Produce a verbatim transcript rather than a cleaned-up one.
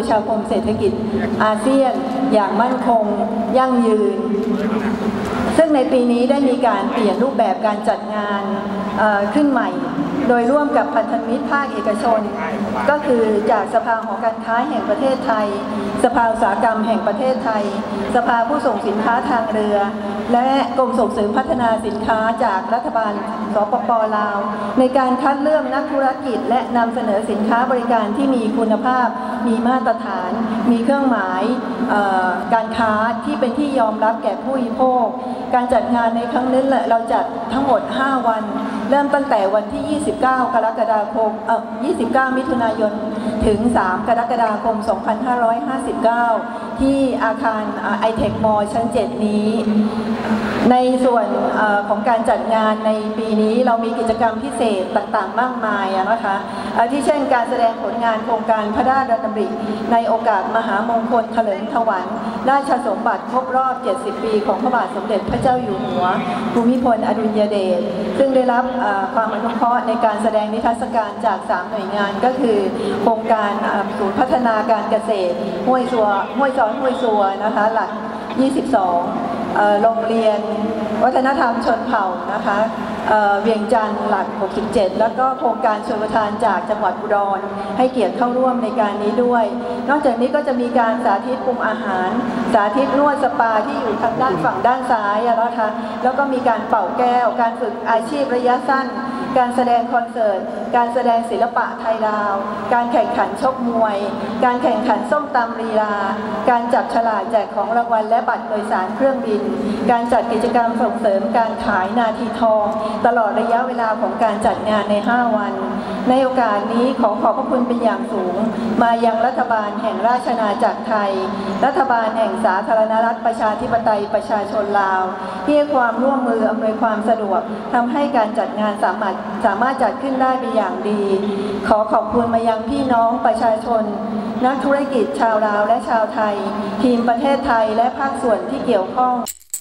ประชาคมเศรษฐกิจอาเซียนอย่างมั่นคงยั่งยืนซึ่งในปีนี้ได้มีการเปลี่ยนรูปแบบการจัดงานขึ้นใหม่โดยร่วมกับพันธมิตรภาคเอกชนก็คือจากสภาหอการค้าแห่งประเทศไทยสภาอุตสาหกรรมแห่งประเทศไทยสภาผู้ส่งสินค้าทางเรือและกรมส่งเสริมพัฒนาสินค้าจากรัฐบาลสปป.ลาวในการคัดเลือกนักธุรกิจและนำเสนอสินค้าบริการที่มีคุณภาพมีมาตรฐานมีเครื่องหมายการค้าที่เป็นที่ยอมรับแก่ผู้บริโภคการจัดงานในครั้งนี้เราจัดทั้งหมดห้าวันเริ่มตั้งแต่วันที่ยี่สิบเก้ากรกฎาคมเอ่อยี่สิบเก้ามิถุนายนถึงสามกรกฎาคมสองพันห้าร้อยห้าสิบเก้าที่อาคารไอเทคมอลล์ชั้นเจ็ดนี้ในส่วนของการจัดงานในปีนี้เรามีกิจกรรมพิเศษต่างๆมากมายนะคะที่เช่นการแสดงผลงานโครงการพระราชดำริในโอกาสมหามงคลเถลิงถวัลย์ราชสมบัติครบรอบเจ็ดสิบปีของพระบาทสมเด็จพระเจ้าอยู่หัวภูมิพลอดุลยเดชซึ่งได้รับความอนุเคราะห์ในการแสดงนิทรรศการจากสามหน่วยงานก็คือโครงการศูนย์พัฒนาการเกษตรห้วยซัวห้วยซ้อนห้วยซัวนะคะหลักยี่สิบสองโรงเรียนวัฒนธรรมชนเผ่านะคะเวียงจันทร์หลักหกสิบเจ็ดแล้วก็โครงการชลประทานจากจังหวัดอุดรให้เกียรติเข้าร่วมในการนี้ด้วยนอกจากนี้ก็จะมีการสาธิตปรุงอาหารสาธิตนวดสปาที่อยู่ทางด้านฝั่งด้านซ้ายนะคะแล้วก็มีการเป่าแก้วการฝึกอาชีพระยะสั้นการแสดงคอนเสิร์ตการแสดงศิลปะไทยลาวการแข่งขันชกมวยการแข่งขันส้มตำลีลาการจับฉลากแจกของรางวัลและบัตรโดยสารเครื่องบินการจัดกิจกรรมส่งเสริมการขายนาทีทองตลอดระยะเวลาของการจัดงานในห้าวันในโอกาสนี้ขอขอบพระคุณเป็นอย่างสูงมายังรัฐบาลแห่งราชอาณาจักรไทยรัฐบาลแห่งสาธารณรัฐประชาธิปไตยประชาชนลาวที่ให้ความร่วมมืออำนวยความสะดวกทำให้การจัดงานสามารถสามารถจัดขึ้นได้เป็นอย่างดีขอขอบคุณมายังพี่น้องประชาชนนักธุรกิจชาวลาวและชาวไทยทีมประเทศไทยและภาคส่วนที่เกี่ยวข้อง